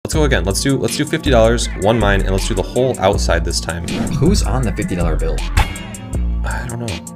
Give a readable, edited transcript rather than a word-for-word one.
Let's go again. Let's do $50, one mine, and let's do the whole outside this time. Who's on the $50 bill? I don't know.